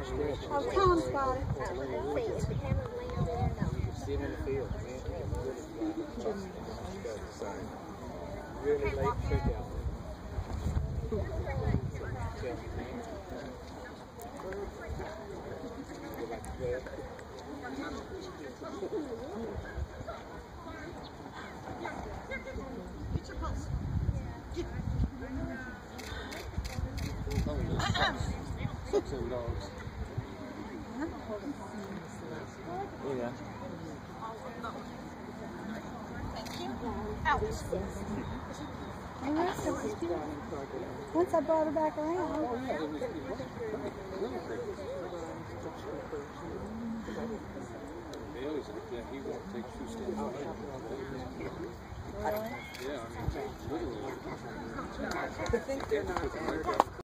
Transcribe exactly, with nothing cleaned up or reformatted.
Oh, Tom's got it. See him in the field, man. Really late trick out. Some dogs. Yeah. Thank you. Out. Once I brought her back around. He won't take two steps. Yeah, I mean, literally. I think they're not